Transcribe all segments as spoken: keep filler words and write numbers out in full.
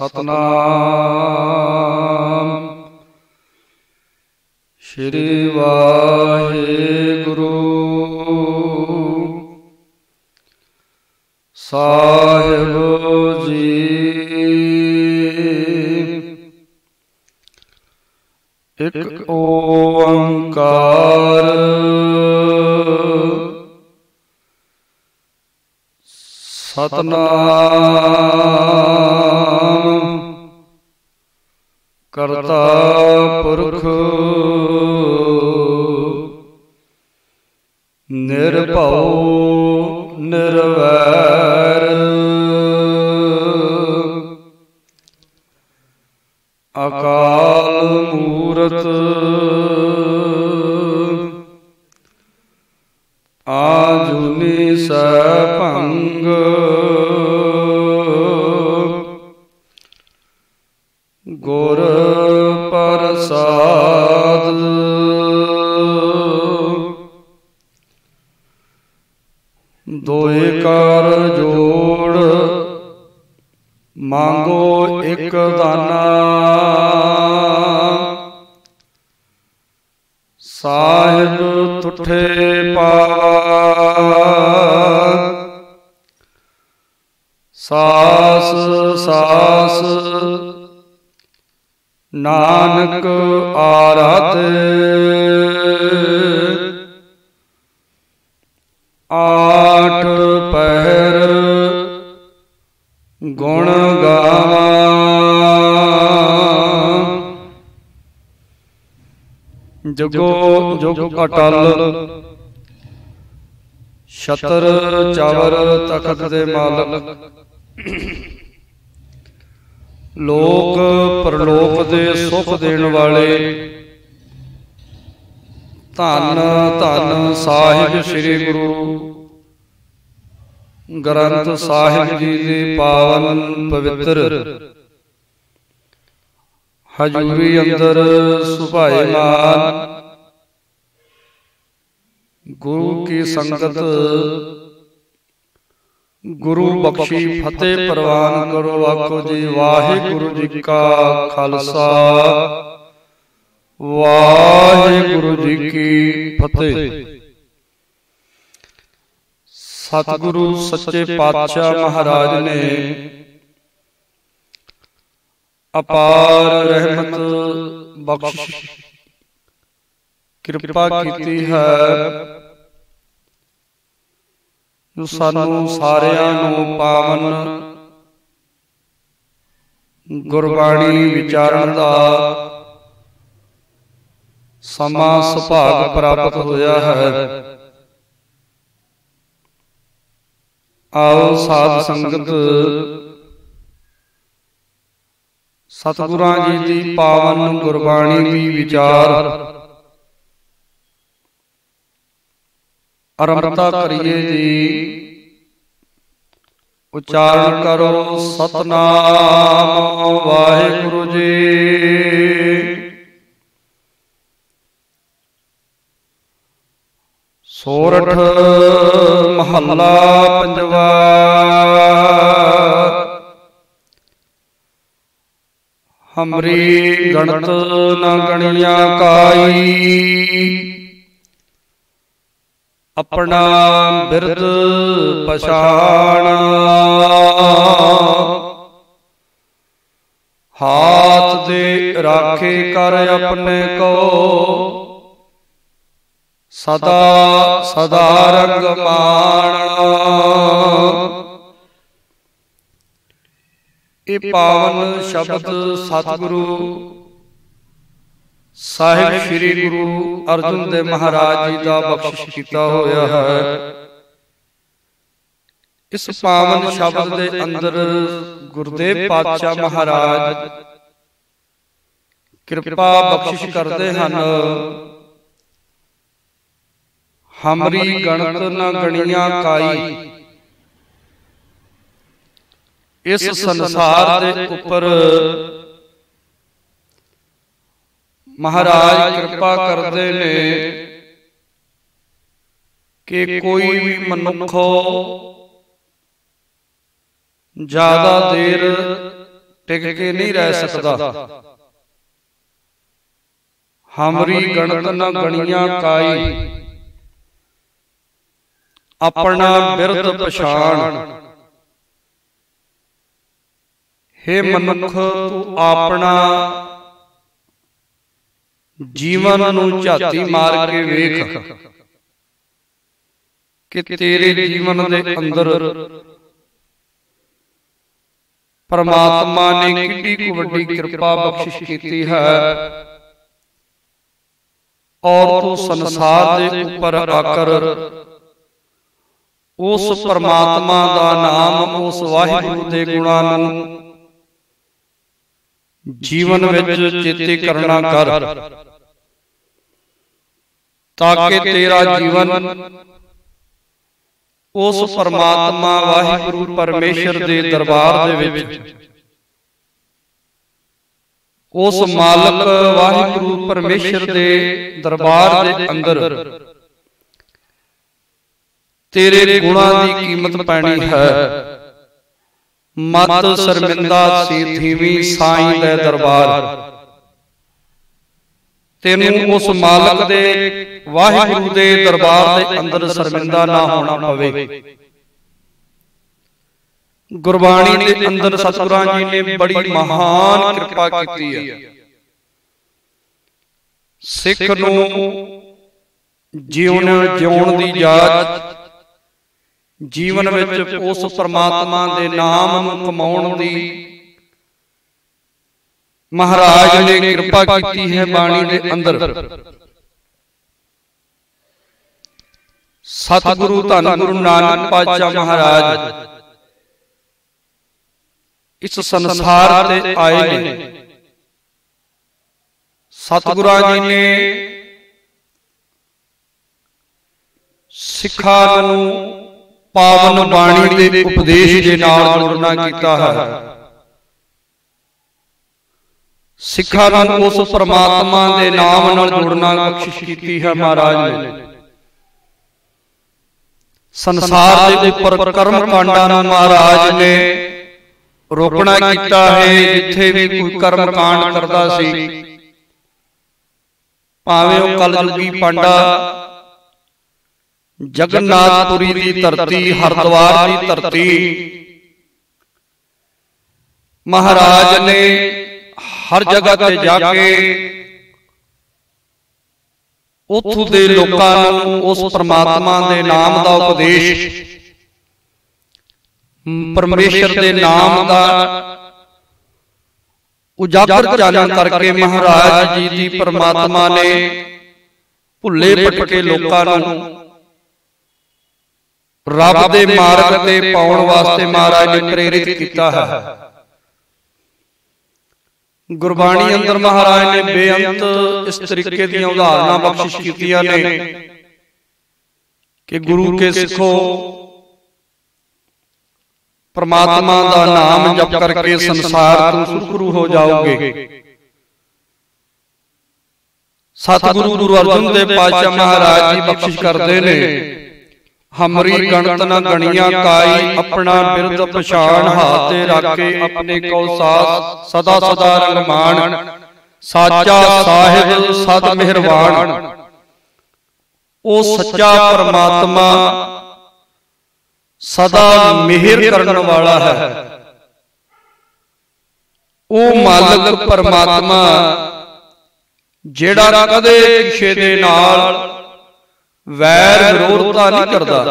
ਸਤਨਾਮ ਸ਼੍ਰੀ ਵਾਹਿਗੁਰੂ ਸਾਹਿਬ ਜੀ। ਇੱਕ ਓੰਕਾਰ ਸਤਨਾਮ ਕਰਤਾ ਪੁਰਖ ਨਿਰਭਉ ਨਿਰਵੈਰ ਅਕਾਲ ਮੂਰਤ ਆਜੂਨੀ ਸੈਭੰਗ ਗੁਰ ਪ੍ਰਸਾਦ ਦੋਇ ਕਰ ਜੋੜ ਮੰਗੋ ਇੱਕ ਦਾਨਾ ਸਾਹਿਬ ਤੁਠੇ ਪਾਵਾ ਸਾਸ ਸਾਸ ਨਾਨਕ ਆਰਾਧੇ ਆਠ ਪਹਿਰ ਗੁਣ ਗਾਵਾਂ ਜਗੋ ਜੁਗ ਅਟਲ ਛਤਰ ਚਾਵਰ ਤਖਤ ਦੇ ਮਾਲਕ ਲੋਕ ਪਰਲੋਕ ਦੇ ਸੁਖ ਦੇਣ ਵਾਲੇ ਧੰਨ ਧੰਨ ਸਾਹਿਬ ਸ੍ਰੀ ਗੁਰੂ ਗ੍ਰੰਥ ਸਾਹਿਬ ਜੀ ਦੇ ਪਾਵਨ ਪਵਿੱਤਰ ਹਜ਼ੂਰੀ ਅੰਦਰ ਸੁਭਾਏਮਾਨ ਗੁਰੂ ਕੀ ਸੰਗਤ ਗੁਰੂ ਬਖਸ਼ੀ ਫਤਿਹ ਪ੍ਰਵਾਨ ਕਰੋ। ਆਖੋ ਜੀ ਵਾਹਿਗੁਰੂ ਜੀ ਕਾ ਖਾਲਸਾ ਵਾਹਿਗੁਰੂ ਜੀ ਕੀ ਫਤਿਹ। ਸਤਿਗੁਰੂ ਸੱਚੇ ਪਾਤਸ਼ਾਹ ਮਹਾਰਾਜ ਨੇ ਅਪਾਰ ਰਹਿਮਤ ਬਖਸ਼ ਕਿਰਪਾ ਕੀਤੀ ਹੈ। ਸਾਨੂੰ ਸਾਰਿਆਂ ਨੂੰ ਪਾਵਨ ਗੁਰਬਾਣੀ ਵਿਚਾਰਨ ਦਾ ਸਮਾਂ ਸੁਭਾਗ ਪ੍ਰਾਪਤ ਹੋਇਆ ਹੈ। ਆਓ ਸਾਧ ਸੰਗਤ ਸਤਿਗੁਰਾਂ ਜੀ ਦੀ ਪਾਵਨ ਗੁਰਬਾਣੀ ਦੀ ਵਿਚਾਰ ਆਰੰਭਤਾ ਕਰੀਏ ਜੀ। ਉਚਾਰਨ ਕਰੋ ਸਤਨਾਮ ਵਾਹਿਗੁਰੂ ਜੀ। ਸੋਰਠ ਮਹੱਲਾ ਪੰਜਵਾ। ਹਮਰੀ ਗਣਤ ਨ ਗਣੀਆਂ ਕਾਈ ਆਪਣਾ ਬਿਰਦ ਪਛਾਣ ਹਾਥ ਦੇ ਰਾਖੇ ਕਰ ਆਪਣੇ ਕੋ ਸਦਾ ਸਦਾ ਰੰਗ ਮਾਣ। ਇਹ ਪਾਵਨ ਸ਼ਬਦ ਸਤਿਗੁਰੂ ਸਾਹਿਬ ਸ੍ਰੀ ਗੁਰੂ ਅਰਜਨ ਦੇਵ ਮਹਾਰਾਜ ਜੀ ਦਾ ਬਖਸ਼ਿਸ਼ ਕੀਤਾ ਹੋਇਆ ਹੈ। ਇਸ ਪਾਵਨ ਸ਼ਬਦ ਦੇ ਅੰਦਰ ਗੁਰਦੇਵ ਪਾਤਸ਼ਾਹ ਮਹਾਰਾਜ ਕਿਰਪਾ ਬਖਸ਼ਿਸ਼ ਕਰਦੇ ਹਨ। ਹਮਰੀ ਗਣਤ ਨ ਗਣੀਆਂ ਕਾਈ। ਇਸ ਸੰਸਾਰ ਦੇ ਉੱਪਰ ਮਹਾਰਾਜ ਕਿਰਪਾ ਕਰਦੇ ਨੇ ਕਿ ਕੋਈ ਵੀ ਮਨੁੱਖੋ ਜ਼ਿਆਦਾ ਦੇਰ टिक के नहीं रह सकता। हमरी गणत न गणिया काई, अपना बिरद पछाण। हे मनुख तू अपना जीवन नू झाती मार के वेख कि तेरे जीवन दे अंदर परमात्मा ने किड्डी को वड्डी कृपा बख्शिश की है और तू संसार दे उपर आकर उस परमात्मा दा नाम, उस वाहिगुरू दे गुणां नूं जीवन विच चेते करना कर, ताकि तेरा जीवन उस परमात्मा वाहिगुरू परमेश्वर दे दरबार दे विच, उस मालक वाहिगुरू परमेश्वर दे दरबार दे अंदर तेरे गुणां दी कीमत पैनी है। मत शर्मिंदा सी थीवी साईं दे दरबार, तेनू उस मालक दे वाहिगुरू दे दरबार दे अंदर शर्मिंदा ना होना पवे। गुरबाणी दे अंदर सतगुरां जी ने बड़ी महान कृपा की है। सिख नूं जीवन जिउण दी जाच, जीवन विच उस परमात्मा दे नाम नूं कमाउण दी महाराज ने कृपा की है बाणी दे अंदर। सतगुरु धन गुरु नानक पातशाह महाराज इस संसार ते आए ने। सतगुरां जी ने सिखां नूं पावन बाणी दे उपदेश दे नाल जोड़ना कीता है। सिखां नूं उस परमात्मा दे नाम नाल जोड़ना बख्शिश की है महाराज ने। संसार दे उपर कर्म कांडां नूं महाराज ने रोकना कीता है। जिथे भी कोई कर्म कांड करदा सी, भावें ओह कलयुगी पांडा, जगन्नाथपुरी दी धरती, हरिद्वार दी धरती, महाराज ने हर जगह ते जाके उत्थों दे लोकां नूं उस परमात्मा दे नाम दा उपदेश, परमेश्वर दे नाम दा उजागर चानन करके महाराज जी दी परमात्मा ने भुल्ले भटके लोकां नूं रब दे मार्ग ते पाउण वास्ते महाराज ने प्रेरित किया है। गुरबाणी अंदर महाराज ने बेअंत इस तरीके दी उदाहरणा बख्शिश कीतियां ने कि गुरु के सिखो, परमात्मा दा नाम जप करके संसार तो सुखरू हो जाओगे। सतगुरु गुरु अर्जुन देव पातशाह महाराज जी बख्शिश करते ने, हमरी गणत न गणिया काई, अपना बिरद पछाण हाथ राखे, अपने को साथ सदा सदा रंगमान, साचा साहिब सद मेहरबान। ओ सच्चा परमात्मा सदा मेहर करने वाला है। ओ मालक परमात्मा जेड़ा कदे किसे दे नाल वैर विरोधता नहीं करता।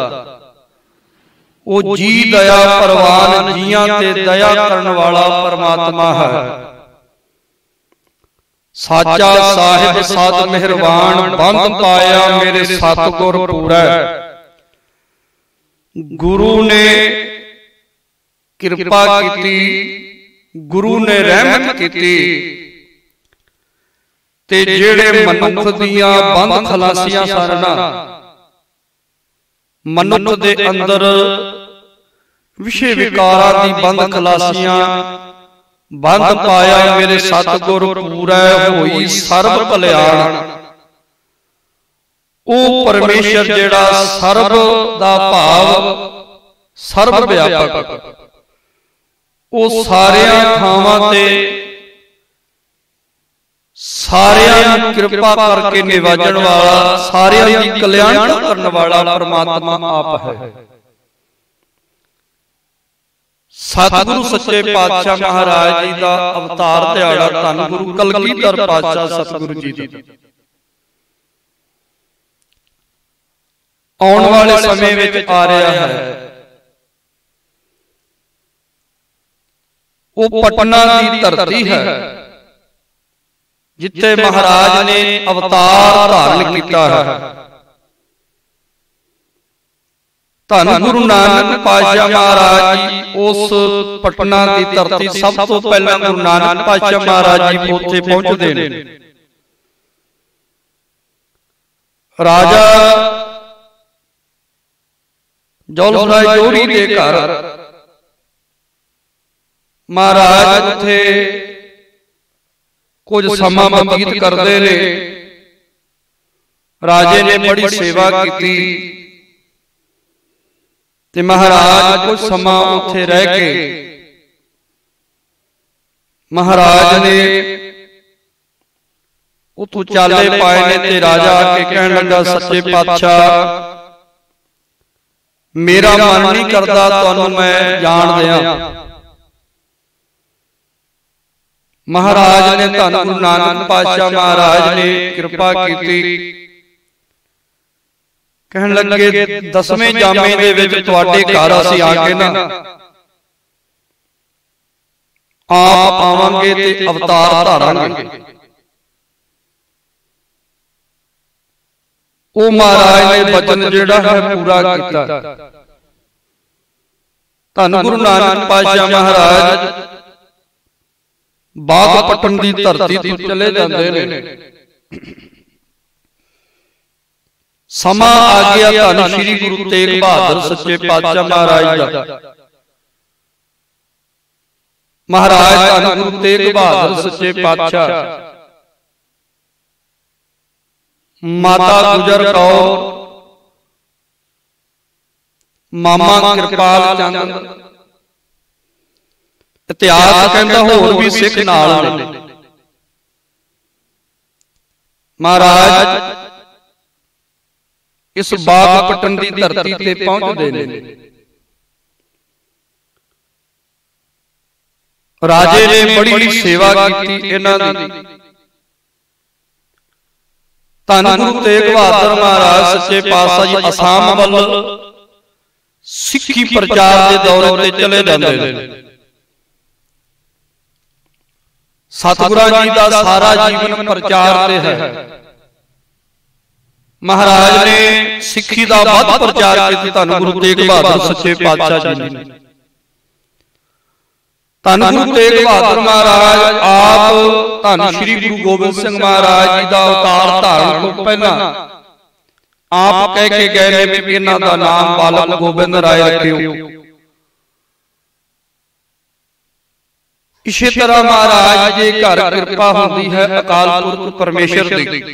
ओ जी दया परवान, जियां ते दया करने वाला परमात्मा है। साचा साहिब सद मेहरबान, बंद पाया मेरे सतगुर पूरै। गुरु ने कृपा की, गुरु ने रहमत की, ते जेड़े मनुख दियां बंद खलासियां सरना, मनुख दे अंदर विषय विकारां दी बंद खलासियां बंद पाया मेरे सतगुर पूरै होई सर्ब भलियाण। ओ परमेश्वर जेड़ा सर्ब दा भाव सर्ब व्यापक, ਉਹ ਸਾਰਿਆਂ ਥਾਵਾਂ ਤੇ ਸਾਰਿਆਂ ਨੂੰ ਕਿਰਪਾ ਕਰਕੇ ਨਿਵਾਜਣ ਵਾਲਾ, ਸਾਰਿਆਂ ਦੀ ਕਲਿਆਣ ਕਰਨ ਵਾਲਾ ਪਰਮਾਤਮਾ ਆਪ ਹੈ। ਸਤਿਗੁਰੂ ਸੱਚੇ ਪਾਤਸ਼ਾਹ ਮਹਾਰਾਜ ਜੀ ਦਾ ਅਵਤਾਰ ਦਿਹਾੜਾ ਧੰਨ ਗੁਰੂ ਕਲਗੀਧਰ ਪਾਤਸ਼ਾਹ ਸਤਿਗੁਰੂ ਜੀ ਦਾ ਆਉਣ ਵਾਲੇ ਸਮੇਂ ਵਿੱਚ ਆ ਰਿਹਾ ਹੈ। ਉਹ ਪਟਨਾ ਦੀ ਧਰਤੀ ਹੈ ਜਿੱਥੇ ਮਹਾਰਾਜ ਨੇ ਅਵਤਾਰ ਧਾਰਨ ਕੀਤਾ ਹੈ। ਧੰਨ ਗੁਰੂ ਨਾਨਕ ਪਾਤਸ਼ਾਹ ਮਹਾਰਾਜ ਜੀ ਉਸ ਪਟਨਾ ਦੀ ਧਰਤੀ ਸਭ ਤੋਂ ਪਹਿਲਾਂ ਗੁਰੂ ਨਾਨਕ ਪਾਤਸ਼ਾਹ ਮਹਾਰਾਜ ਜੀ ਉੱਥੇ ਪਹੁੰਚਦੇ ਨੇ। ਰਾਜਾ ਜੌਲਫ ਰਾਏ ਜੋੜੀ ਦੇ ਘਰ ਮਹਾਰਾਜ ਉੱਥੇ ਕੁਝ ਸਮਾਂ ਬਤੀਤ ਕਰਦੇ ਨੇ। ਰਾਜੇ ਨੇ ਬੜੀ ਸੇਵਾ ਕੀਤੀ ਤੇ ਮਹਾਰਾਜ ਕੁਝ ਸਮਾਂ ਉੱਥੇ ਰਹਿ ਕੇ ਮਹਾਰਾਜ ਨੇ ਉੱਥੋਂ ਚਾਲੇ ਪਾਏ ਨੇ ਤੇ ਰਾਜਾ ਆ ਕੇ ਕਹਿਣ ਲੱਗਾ, ਸੱਚੇ ਪਾਤਸ਼ਾਹ ਮੇਰਾ ਮਨ ਨਹੀਂ ਕਰਦਾ ਤੁਹਾਨੂੰ ਮੈਂ ਜਾਣ ਦਿਆਂ। ਮਹਾਰਾਜ ਨੇ ਧੰਨ ਗੁਰੂ ਨਾਨਕ ਪਾਤਸ਼ਾਹ ਮਹਾਰਾਜ ਨੇ ਕਿਰਪਾ ਕੀਤੀ। ਕਹਿਣ ਲੱਗੇ, ਦਸਵੇਂ ਜਾਮੇ ਦੇ ਵਿੱਚ ਤੁਹਾਡੇ ਘਰ ਅਸੀਂ ਆ ਕੇ ਨਾ ਆਪ ਆਵਾਂਗੇ ਤੇ ਅਵਤਾਰ ਧਾਰਾਂਗੇ। ਉਹ ਮਹਾਰਾਜ ਨੇ ਬਚਨ ਜਿਹੜਾ ਹੈ ਪੂਰਾ ਕੀਤਾ। ਧੰਨ ਗੁਰੂ ਨਾਨਕ ਪਾਤਸ਼ਾਹ ਮਹਾਰਾਜ ਬਾਗਪਟਨ ਦੀ ਧਰਤੀ ਤੋਂ ਚਲੇ ਜਾਂਦੇ ਨੇ। ਸਮਾਂ ਆ ਗਿਆ ਧੰਨ ਸ਼੍ਰੀ ਗੁਰੂ ਤੇਗ ਬਹਾਦਰ ਸੱਚੇ ਪਾਤਸ਼ਾਹ ਮਹਾਰਾਜ ਦਾ। ਮਹਾਰਾਜ ਧੰਨ ਗੁਰੂ ਤੇਗ ਬਹਾਦਰ ਸੱਚੇ ਪਾਤਸ਼ਾਹ ਮਾਤਾ ਗੁਜਰ ਕੌਰ, ਮਾਮਾ ਕਿਰਪਾਲ ਚੰਦ, ਇਤਿਹਾਸ ਕਹਿੰਦਾ ਹੋਰ ਵੀ ਸਿੱਖ ਨਾਲ ਨੇ। ਮਹਾਰਾਜ ਇਸ ਬਾਗਪਟਨ ਦੀ ਧਰਤੀ ਤੇ ਪਹੁੰਚਦੇ ਨੇ। ਰਾਜੇ ਨੇ ਬੜੀ ਸੇਵਾ ਕੀਤੀ ਇਹਨਾਂ ਦੀ। ਧੰਨ ਗੁਰੂ ਤੇਗ ਬਹਾਦਰ ਮਹਾਰਾਜ ਸੱਚੇ ਪਾਤਸ਼ਾਹ ਜੀ ਅਸਾਮ ਵੱਲ ਸਿੱਖੀ ਪ੍ਰਚਾਰ ਦੇ ਦੌਰੇ ਤੇ ਚਲੇ ਜਾਂਦੇ ਨੇ। ਸਤਿਗੁਰਾਂ ਜੀ ਦਾ ਸਾਰਾ ਜੀਵਨ ਪ੍ਰਚਾਰ ਤੇ ਹੈ। ਮਹਾਰਾਜ ਨੇ ਸਿੱਖੀ ਦਾ ਵੱਧ ਪ੍ਰਚਾਰ ਕੀਤਾ ਧੰਨ ਗੁਰੂ ਤੇਗ ਬਹਾਦਰ ਸੱਚੇ ਪਾਤਸ਼ਾਹ ਜੀ ਨੇ। ਧੰਨ ਗੁਰੂ ਤੇਗ ਬਹਾਦਰ ਮਹਾਰਾਜ ਆਪ ਧੰਨ ਸ਼੍ਰੀ ਗੁਰੂ ਗੋਬਿੰਦ ਸਿੰਘ ਮਹਾਰਾਜ ਜੀ ਦਾ ਅਵਤਾਰ ਧਾਰਨ ਤੋਂ ਪਹਿਲਾਂ ਆਪ ਕਹਿ ਕੇ ਗਏ ਨੇ ਵੀ ਇਹਨਾਂ ਦਾ ਨਾਮ ਬਾਲਕ ਗੋਬਿੰਦ ਰਾਏ ਰੱਖਿਓ। ਇਸੇ ਤਰ੍ਹਾਂ ਮਹਾਰਾਜ ਦੇ ਘਰ ਕਿਰਪਾ ਹੁੰਦੀ ਹੈ ਅਕਾਲ ਪੁਰਖ ਪਰਮੇਸ਼ਰ ਦੀ।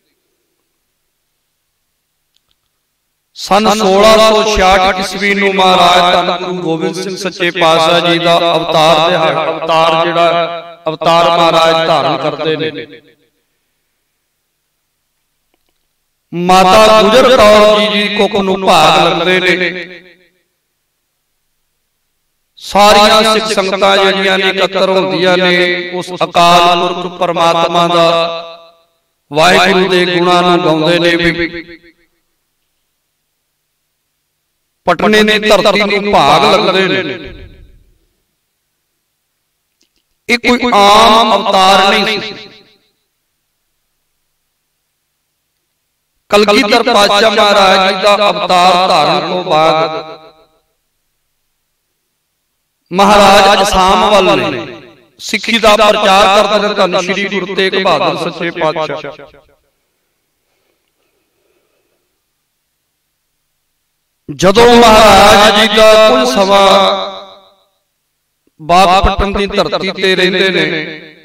ਸਨ ਸੋਲਾਂ ਸੌ ਛਿਆਹਠ ਈਸਵੀ ਨੂੰ ਮਹਾਰਾਜ ਧੰਨ ਗੁਰੂ ਗੋਬਿੰਦ ਸਿੰਘ ਸੱਚੇ ਪਾਤਸ਼ਾਹ ਜੀ ਦਾ ਅਵਤਾਰ ਦਿਹਾੜਾ, ਅਵਤਾਰ ਜਿਹੜਾ ਅਵਤਾਰ ਮਹਾਰਾਜ ਧਾਰਨ ਕਰਦੇ ਨੇ। ਮਾਤਾ ਗੁਜਰ ਕੌਰ ਜੀ ਦੀ ਕੁੱਖ ਨੂੰ ਭਾਗ ਲੱਗਦੇ ਨੇ। ਸਾਰੀਆਂ ਸਿੱਖ ਸੰਗਤਾਂ ਜਿਹੜੀਆਂ ਨੇ ਇਕੱਤਰ ਹੁੰਦੀਆਂ ਨੇ ਉਸ ਅਕਾਲ ਪੁਰਖ ਪਰਮਾਤਮਾ ਦਾ ਵਾਹਿਗੁਰੂ ਦੇ ਗੁਣਾਂ ਨੂੰ ਗਾਉਂਦੇ ਨੇ ਵੀ ਪਟਨੇ ਦੀ ਧਰਤੀ ਨੂੰ ਭਾਗ ਲੱਗਦੇ ਨੇ। ਇਹ ਕੋਈ ਆਮ ਅਵਤਾਰ ਨਹੀਂ ਸੀ। ਕਲਗੀਧਰ ਪਾਤਸ਼ਾਹ ਮਹਾਰਾਜ ਜੀ ਦਾ ਅਵਤਾਰ ਧਾਰਨ ਤੋਂ ਬਾਅਦ ਮਹਾਰਾਜ ਅਸਾਮ ਵੱਲ ਨੇ ਸਿੱਖੀ ਦਾ ਪ੍ਰਚਾਰ ਕਰਦੇ ਨੇ ਧੰਨ ਸ਼੍ਰੀ ਗੁਰੂ ਤੇਗ ਬਹਾਦਰ ਸੱਚੇ ਪਾਤਸ਼ਾਹ। ਜਦੋਂ ਮਹਾਰਾਜ ਜੀ ਦਾ ਕੁਝ ਸਮਾਂ ਬਾਗਪਟਨ ਦੀ ਧਰਤੀ ਤੇ ਰਹਿੰਦੇ ਨੇ,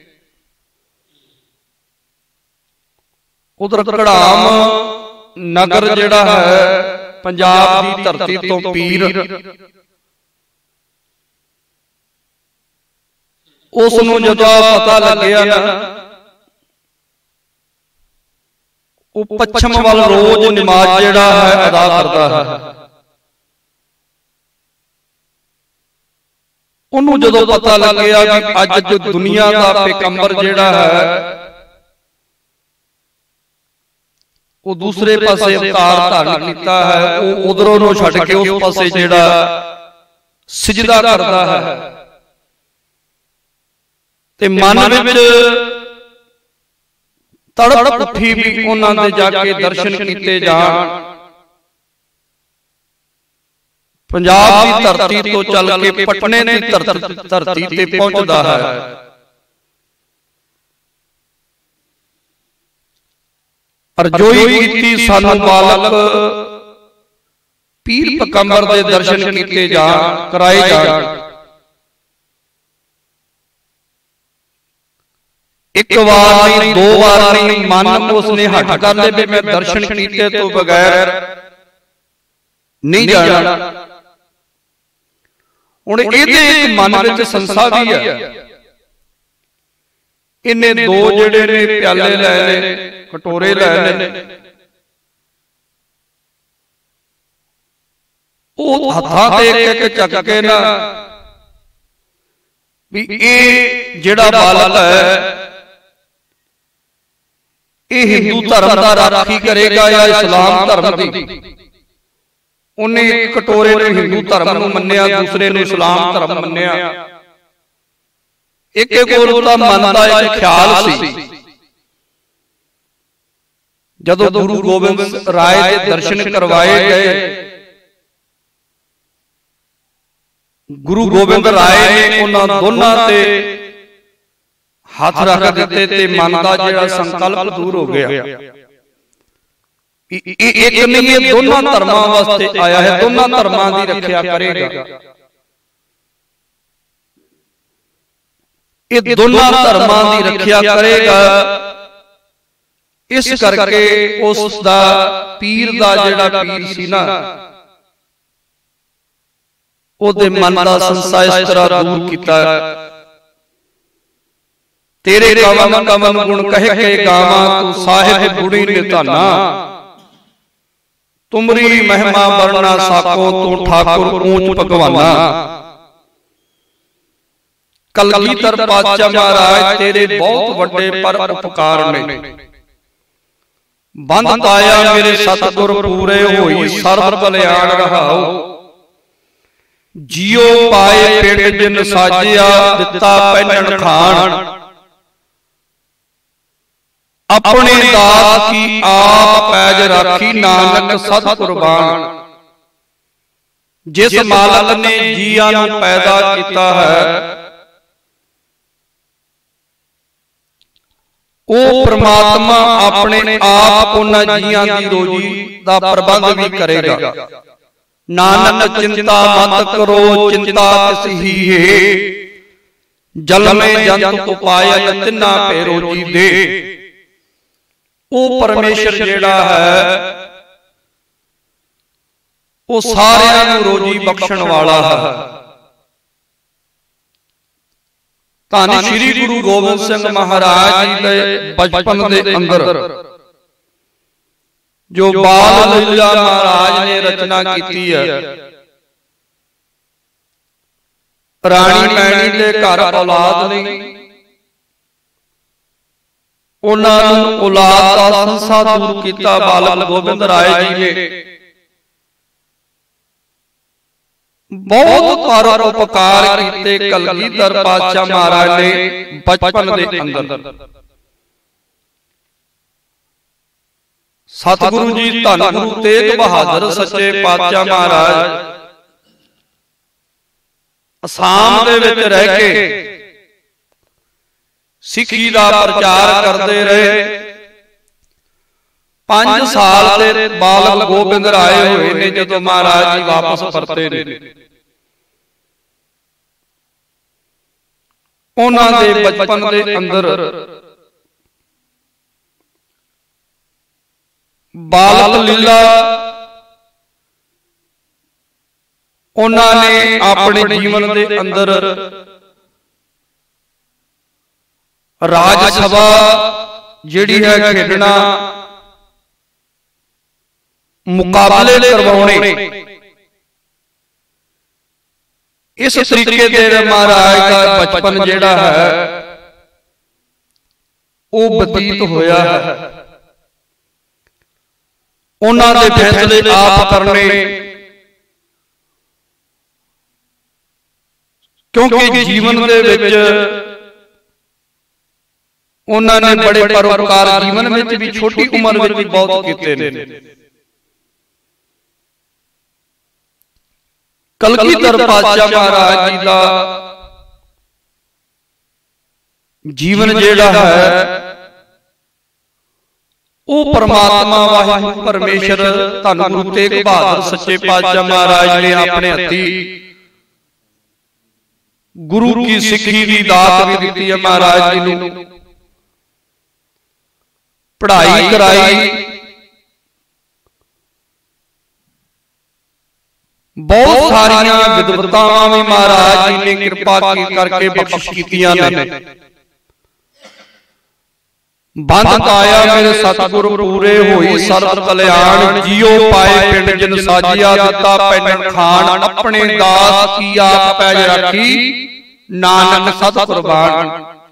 ਉਧਰ ਘੜਾਮ ਨਗਰ ਜਿਹੜਾ ਹੈ ਪੰਜਾਬ ਦੀ ਧਰਤੀ ਤੋਂ ਪੀਰ उस नूं जदों पता लग्या ना, वो पश्चिम वाल रोज नमाज जिहड़ा है अदा करता है। उन्होंने जदों पता लग्या कि अज जो दुनिया का पैगंबर जिहड़ा है वो दूसरे पासे अवतार धारण कीता है, वो उधरों नूं छड्ड के उस पासे जिहड़ा सिजदा करदा है ते मन विच तड़प उठी भी उन्हां दे जाके दर्शन कीते जाण। पंजाब की धरती तो चल के पटने की धरती ते पहुंचदा है। अरजोई कीती सानू बालक पीर पैगंबर दे दर्शन कीते जाण, कराए जाण। एक बार नहीं, दो बार नहीं, मन उसने हट कर ले भी मैं दर्शन कीते तो बगैर नहीं जाना। हुण इहदे एक मन विच संसा भी है। इन्हें दो जिहड़े ने प्याले लै ले, कटोरे लै ले, वो हत्थां ते एक एक चक के ना भी ये जिहड़ा बालक है ये हिंदू धर्म का राखी करेगा या इस्लाम धर्म की। उन्हें एक कटोरे ने हिंदू धर्म नूं मन्निया, दूसरे ने इस्लाम धर्म मन्निया। एक एक मन का एक ख्याल सी। जदों गुरु गोबिंद राय के दर्शन करवाए गए, गुरु गोबिंद राय ने उन्हां दोनां ते हाथ रख दिते ते मन का जिहड़ा संकल्प दूर हो गया। एक नहीं, ये दोनों धर्मां वास्ते आया है, दोनों धर्मां दी रखिया करेगा। ये दोनों धर्मां दी रखिया करेगा। इस करके उस दा पीर दा जिहड़ा पीर सी ना, ओदे मन दा संशय इस तरह दूर कीता। तेरे कवन कवन गुण कह के गावां, तू साहिब गुणी निधाना। तुमरी महिमा वर्णना साको, तू ठाकुर ऊंच भगवाना। कलगीधर पातशाह महाराज तेरे बहुत वड्डे पर उपकार ने। बंद पाया मेरे सतगुर पूरे, होई सर्व कल्याण रहाओ। जियो पाए पिंड जिन साजिया, दिता पैनण खान। अपने दास की आप पैज राखी, नानक सत कुर्बान। जिस मालक ने जिया नूं पैदा किया है, वो परमात्मा अपने आप उन्हां जियां दी रोजी दा प्रबंध भी करेगा। नानक चिंता मत करो, चिंता तिस ही है। जल में जंत उपायन, तिन्ना पे रोजी दे। वो परमेश्वर जिहड़ा है वो सारियां नूं रोजी बख्शण वाला है। धन श्री गुरु गोबिंद सिंह महाराज जी दे बचपन दे अंदर जो बाल लीला महाराज ने रचना की है, राणी मैणी दे घर औलाद नहीं, उन्होंने औलाद का संसा दूर किया बालक गोबिंद राय जी ने। बहुत पर उपकार किए कलगीधर पातशाह महाराज ने बचपन के अंदर। सतगुरु जी धन गुरु तेग बहादुर सच्चे पातशाह महाराज असाम दे विच रह के सिक्खी का प्रचार करते रहे। पांच साल के बालक गोबिंद राय हुए ने जदों महाराज जी वापस परते ने। उन्हां दे बचपन दे अंदर बालक लीला उन्हां ने अपने जीवन दे अंदर ਰਾਜ ਸਭਾ ਜਿਹੜੀ ਹੈ ਖੇਡਣਾ, ਮੁਕਾਬਲੇ ਕਰਵਾਉਣੇ, ਇਸ ਤਰੀਕੇ ਦੇ ਮਹਾਰਾਜ ਦਾ ਬਚਪਨ ਜਿਹੜਾ ਹੈ ਉਹ ਬਤੀਤ ਹੋਇਆ ਹੈ। ਉਹਨਾਂ ਦੇ ਫੈਸਲੇ ਆਪ ਕਰਨੇ, ਕਿਉਂਕਿ ਜੀਵਨ ਦੇ ਵਿੱਚ ਉਹਨਾਂ ਨੇ ਬੜੇ ਪਰਉਪਕਾਰ ਜੀਵਨ ਵਿੱਚ ਵੀ ਛੋਟੀ ਉਮਰ ਵਿੱਚ ਵੀ ਬਹੁਤ ਕੀਤੇ ਨੇ। ਕਲਗੀਧਰ ਪਾਤਸ਼ਾਹ ਮਹਾਰਾਜ ਜੀ ਦਾ ਜੀਵਨ ਜਿਹੜਾ ਹੈ ਉਹ ਪਰਮਾਤਮਾ ਵਾਹਿਗੁਰੂ ਪਰਮੇਸ਼ਰ ਧੰਨ ਗੁਰੂ ਤੇਗ ਬਹਾਦਰ ਸੱਚੇ ਪਾਤਸ਼ਾਹ ਮਹਾਰਾਜ ਨੇ ਆਪਣੇ ਹੱਥੀਂ ਗੁਰੂ ਕੀ ਸਿੱਖੀ ਦੀ ਦਾਤ ਵੀ ਦਿੱਤੀ ਹੈ। ਮਹਾਰਾਜ ਜੀ ਨੂੰ ਪੜ੍ਹਾਈ ਕਰਾਈ, ਬਹੁਤ ਸਾਰੀਆਂ ਵਿਦਵਤਾਵਾਂ ਵੀ ਮਹਾਰਾਜ ਜੀ ਨੇ ਕਿਰਪਾ ਕਰਕੇ ਬਖਸ਼ਿਸ਼ ਕੀਤੀਆਂ ਨੇ। ਬੰਦ ਕਾਇਆ ਮੇਰੇ ਸਤਿਗੁਰ ਪੂਰੇ ਹੋਈ ਸਰਬ ਕਲਿਆਣ, ਜਿਉ ਪਾਏ ਪਿੰਡ ਜਿਨ ਸਾਜਿਆ ਦਿੱਤਾ ਪੈਨਣ ਖਾਨ, ਆਪਣੇ ਦਾਸ ਕੀ ਆਪ ਪੈਜ ਰੱਖੀ ਨਾਨਕ ਸਤ ਕੁਰਬਾਨ।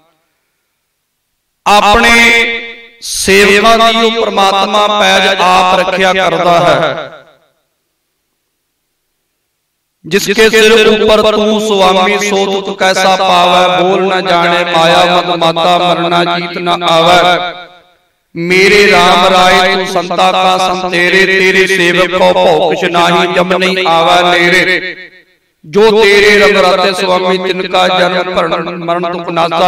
ਆਪਣੇ ਸੇਵਕਾਂ ਦੀ ਉਹ ਪ੍ਰਮਾਤਮਾ ਪੈਜ ਆਪ ਰੱਖਿਆ ਕਰਦਾ ਹੈ। जिसके सिर ऊपर तू स्वामी सो तुत कैसा पावै, बोल न जाने माया मद माता मरना जीत न आवै। मेरे राम राय तू संता का संत तेरे, तेरे सेवक को भौ कुछ नाही जम नहीं आवै नेरे। जो तेरे रंग राते स्वामी तिनका जन्म भरण मरण दुख नासा,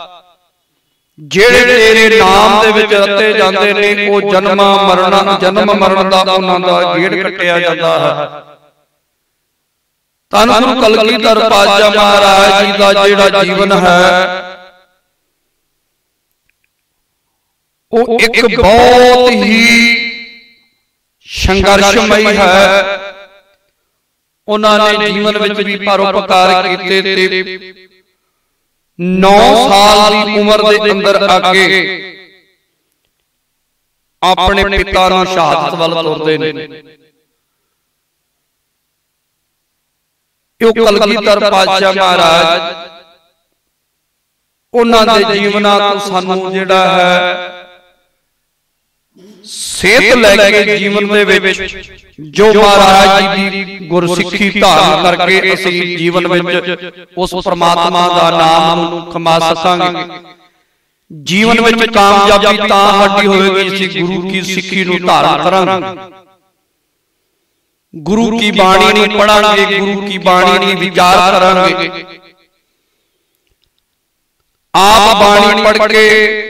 ਜਿਹੜੇ ਤੇਰੇ ਨਾਮ ਦੇ ਵਿੱਚ ਰਤੇ ਜਾਂਦੇ ਨੇ ਉਹ ਜਨਮ ਮਰਨ ਜਨਮ ਮਰਨ ਦਾ ਉਹਨਾਂ ਦਾ ਗੇੜ ਕੱਟਿਆ ਜਾਂਦਾ ਹੈ। ਧੰਨ ਗੁਰੂ ਕਲਗੀਧਰ ਪਾਤਸ਼ਾਹ ਮਹਾਰਾਜ ਜੀ ਦਾ ਜਿਹੜਾ ਜੀਵਨ ਹੈ ਉਹ ਇੱਕ ਬਹੁਤ ਹੀ ਸੰਘਰਸ਼ਮਈ ਹੈ। ਉਹਨਾਂ ਨੇ ਜੀਵਨ ਵਿੱਚ ਵੀ ਪਰਉਪਕਾਰ ਕੀਤੇ ਤੇ ਨੌ ਸਾਲ ਦੀ ਉਮਰ ਦੇ ਅੰਦਰ ਆ ਕੇ ਆਪਣੇ ਪਿਤਾ ਨੂੰ ਸ਼ਹਾਦਤ ਵੱਲ ਤੁਰਦੇ ਨੇ। ਇਹ ਕਲਗੀਧਰ ਪਾਤਸ਼ਾਹ ਮਹਾਰਾਜ ਉਹਨਾਂ ਦੇ ਜੀਵਨਾਂ ਤੋਂ ਸਾਨੂੰ ਜਿਹੜਾ ਹੈ ਸੇਧ ਲੈ ਕੇ ਜੀਵਨ ਦੇ ਵਿੱਚ ਜੋ ਮਹਾਰਾਜ ਜੀ ਦੀ ਗੁਰਸਿੱਖੀ ਧਾਰਨ ਕਰਕੇ ਅਸੀਂ ਜੀਵਨ ਵਿੱਚ ਉਸ ਪ੍ਰਮਾਤਮਾ ਦਾ ਨਾਮ ਨੂੰ ਕਮਾ ਸਕਾਂਗੇ। ਜੀਵਨ ਵਿੱਚ ਕਾਮਯਾਬੀ ਤਾਂ ਸਾਡੀ ਹੋਵੇਗੀ ਅਸੀਂ ਗੁਰੂ ਕੀ ਸਿੱਖੀ ਨੂੰ ਧਾਰਨ ਕਰਾਂਗੇ, ਗੁਰੂ ਕੀ ਬਾਣੀ ਨੂੰ ਪੜਾਂਗੇ, ਗੁਰੂ ਕੀ ਬਾਣੀ ਨੂੰ ਵਿਚਾਰ ਕਰਾਂਗੇ। ਆਪ ਬਾਣੀ ਪੜ੍ਹ ਕੇ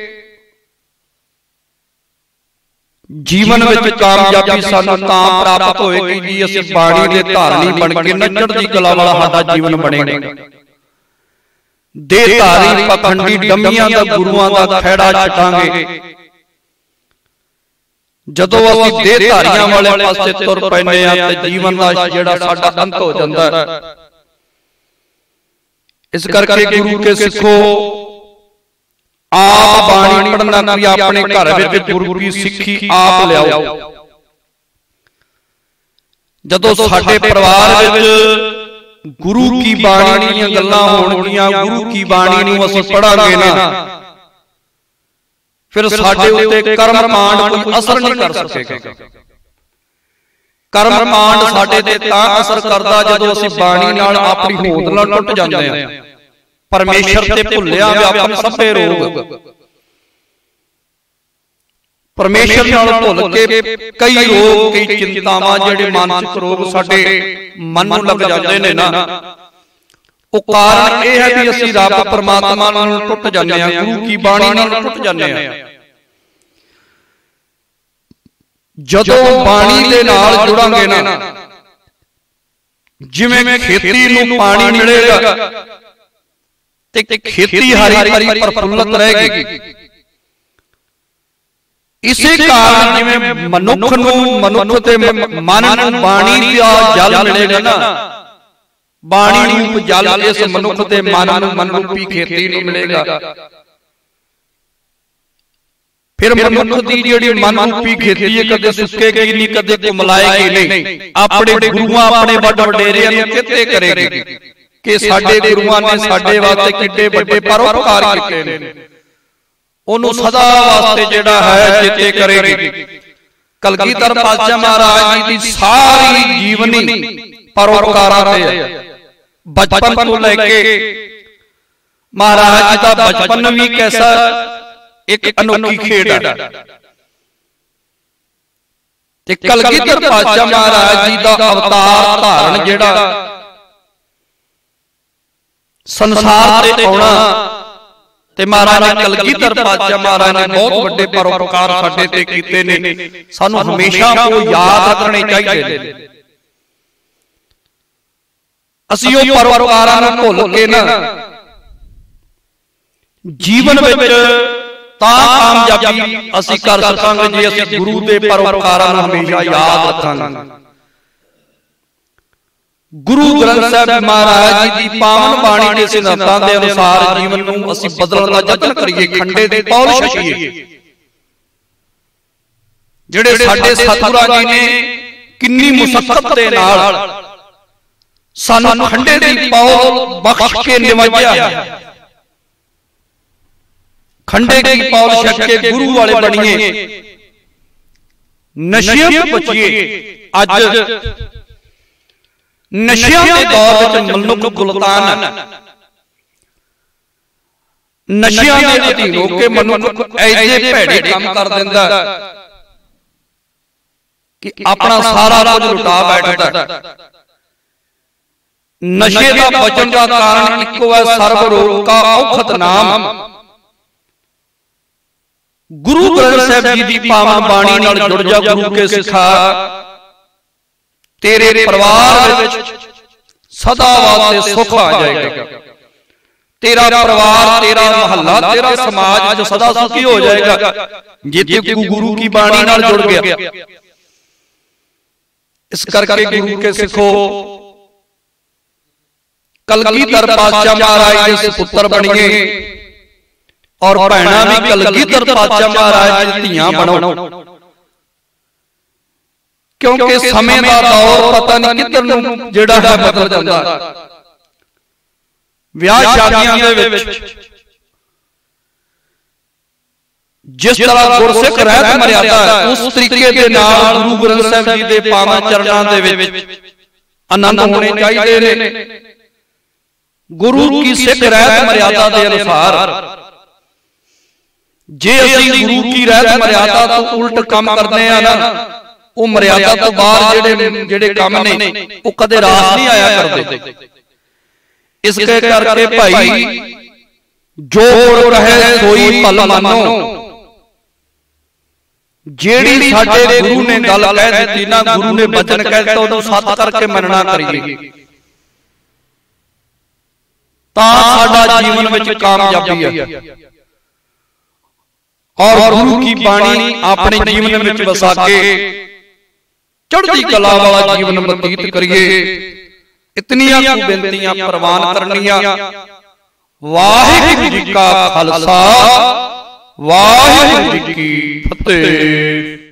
ਜੀਵਨ ਵਿੱਚ ਕਾਮਯਾਬੀ ਸਾਨੂੰ ਤਾਂ ਪ੍ਰਾਪਤ ਹੋਏਗੀ ਜੀ ਅਸੀਂ ਬਾਣੀ ਦੇ ਧਾਰਨੀ ਬਣ ਕੇ ਨੱਚਣ ਦੀ ਕਲਾ ਵਾਲਾ ਸਾਡਾ ਜੀਵਨ ਬਣੇਗਾ। ਦੇਹ ਧਾਰੀ ਪਖੰਡੀ ਡੰਮੀਆਂ ਦਾ ਗੁਰੂਆਂ ਦਾ ਖਹਿੜਾ ਛੱਡਾਂਗੇ। ਜਦੋਂ ਅਸੀਂ ਦੇਹ ਧਾਰੀਆਂ ਵਾਲੇ ਪਾਸੇ ਤੁਰ ਪੈਂਦੇ ਆ ਤੇ ਜੀਵਨ ਦਾ ਜਿਹੜਾ ਸਾਡਾ ਅੰਤ ਹੋ ਜਾਂਦਾ ਹੈ। ਇਸ ਕਰਕੇ ਗੁਰੂ ਕੇ ਸਿੱਖੋ ਆਪ ਬਾਣੀ ਪੜ੍ਹਨਾ ਕਿ ਆਪਣੇ ਘਰ ਵਿੱਚ ਗੁਰੂ ਕੀ ਸਿੱਖੀ ਆਪ ਲਿਆਓ। ਜਦੋਂ ਸਾਡੇ ਪਰਿਵਾਰ ਵਿੱਚ ਗੁਰੂ ਕੀ ਬਾਣੀ ਦੀਆਂ ਗੱਲਾਂ ਹੋਣਗੀਆਂ, ਗੁਰੂ ਕੀ ਬਾਣੀ ਨੂੰ ਅਸੀਂ ਪੜਾਂਗੇ ਨਾ, ਫਿਰ ਸਾਡੇ ਉੱਤੇ ਕਰਮ ਕਾਂਡ ਕੋਈ ਅਸਰ ਨਹੀਂ ਕਰ ਸਕੇਗਾ। ਕਰਮ ਕਾਂਡ ਸਾਡੇ ਤੇ ਤਾਂ ਅਸਰ ਕਰਦਾ ਜਦੋਂ ਅਸੀਂ ਬਾਣੀ ਨਾਲ ਆਪਣੀ ਹੋਂਦ ਨਾਲ ਟੁੱਟ ਜਾਂਦੇ ਹਾਂ। ਪਰਮੇਸ਼ਰ ਤੇ ਭੁੱਲਿਆ ਵਿਆਪਨ ਸਭੇ ਰੋਗ, ਪਰਮੇਸ਼ਰ ਨਾਲ ਭੁੱਲ ਕੇ ਕਈ ਰੋਗ ਕਈ ਚਿੰਤਾਵਾਂ ਜਿਹੜੇ ਮਾਨਸਿਕ ਰੋਗ ਸਾਡੇ ਮਨ ਨੂੰ ਲੱਗ ਜਾਂਦੇ ਨੇ ਨਾ, ਉਹ ਕਾਰਨ ਇਹ ਹੈ ਕਿ ਅਸੀਂ ਰੱਬ ਪਰਮਾਤਮਾ ਨਾਲ ਟੁੱਟ ਜਾਂਦੇ ਹਾਂ, ਗੁਰੂ ਕੀ ਬਾਣੀ ਨਾਲ ਟੁੱਟ ਜਾਂਦੇ ਹਾਂ। ਜਦੋਂ ਬਾਣੀ ਦੇ ਨਾਲ ਜੁੜਾਂਗੇ ਨਾ, ਜਿਵੇਂ ਖੇਤੀ ਨੂੰ ਪਾਣੀ ਮਿਲੇਗਾ ਤੇ ਖੇਤੀ ਹਰੀ ਭਰੀ ਪ੍ਰਫੁੱਲਤ ਰਹੇਗੀ, ਇਸੇ ਕਾਰਨ ਜਿਵੇਂ ਮਨੁੱਖ ਨੂੰ ਮਨੁੱਖ ਤੇ ਮਨ ਨੂੰ ਬਾਣੀ ਦਾ ਜਲ ਮਿਲੇਗਾ ਨਾ, ਬਾਣੀ ਨੂੰ ਜਲ ਇਸ ਮਨੁੱਖ ਦੇ ਮਨ ਨੂੰ ਮਨ ਰੂਪੀ ਖੇਤੀ ਨੂੰ ਮਿਲੇਗਾ। फिर मनुख दी जिहड़ी मन रूपी खेती है कदे सुक्केगी नहीं, कदे कुमलाएगी नहीं। अपने गुरुआं अपने वड वडेरियां नूं चेते करेगी कि साडे गुरुआं ने साडे वास्ते किड्डे वड्डे परोपकार कीते ने, ओनू सदा वास्ते जिहड़ा है चेते करेगी। कलगीधर पातशाह महाराज जी की सारी जीवनी परोपकारां ते है। बचपन तो लेके महाराज का बचपन भी कैसा एक अनोखी खेड है। कलगीधर पातशाह महाराज जी का अवतार धारण जिहड़ा संसार ते आउणा, ते महाराज ने कलगीधर पातशाह महाराज ने बहुत बड़े परोपकार साडे ते कीते ने, सानू हमेशा वो याद रखने चाहिए ने। असीं वो परोपकारां नूं भुल के ना जीवन विच तां कामयाबी असीं कर सकांगे जे असीं गुरु दे परोपकारां नूं हमेशा याद रखांगे। गुरु ग्रंथ साहिब महाराज जी की पावन बाणी के सिद्धांतां दे अनुसार जीवन नूं असीं बदलण दा यतन करिए, खंडे दी पौल छकीए। जिहड़े साडे सतगुरां जी ने किन्नी मुशक्कत दे नाल सानू खंडे दी पौल बख्श के निवाजिया है। खंडे की पौल छक के गुरु वाले बनिए, नशियां तो बचिए। अज नशियां के दौर में मनुख गुलतान है। नशियां के अधीन होके मनुख ऐसे भैड़े काम कर दिंदा कि अपना सारा कुछ लुटा बैठदा। नशे का बचन का कारण इको है, सर्व रोग का औखद नाम। गुरु ग्रंथ साहिब जी की पावन बाणी नाल जुड़ जा, गुरु के सिखा, तेरे परिवार विच सदा वास्ते सुख आ जाएगा। तेरा परिवार, तेरा महल्ला, तेरा समाज सदा सुखी हो जाएगा जे तू गुरु की बाणी नाल जुड़ गया। इस करके गुरु के सिखो। कलगीधर पातशाह महाराज के पुत्र बनिए और भैणां भी कलगीधर पातशाह महाराज दी धीआं बनो, क्योंकि समय का दौर पता नहीं किधर नूं जिहड़ा है बदल जांदा। विआह शादियां दे विच जिस तरह गुरसिख रहत मर्यादा है, उस तरीके दे नाल गुरु ग्रंथ साहिब जी दे पावन चरणां दे विच आनंद होने चाहिए ने। गुरु की सिख रहत मर्यादा के अनुसार जे असीं गुरु की रहत मर्यादा तो उल्ट काम करने आ ना, वो मर्यादा तो बाहर जेड़े जेड़े काम ने वो कदे रास नहीं आया करते। इसके करके भाई जो रहे सोई भल मानो। जेड़ी साडे गुरु ने गल कह दी ना, गुरु ने वचन कह दिता, उहनूं सत करके मनना करिए, तां साडा जीवन विच कामयाबी है। और गुरु की बाणी अपने जीवन में वसा के चढ़ती कला वाला जीवन व्यतीत करिए। इतनियां बेनतियां प्रवान करनियां। वाहिगुरू जी का खालसा, वाहिगुरू जी की फतेह।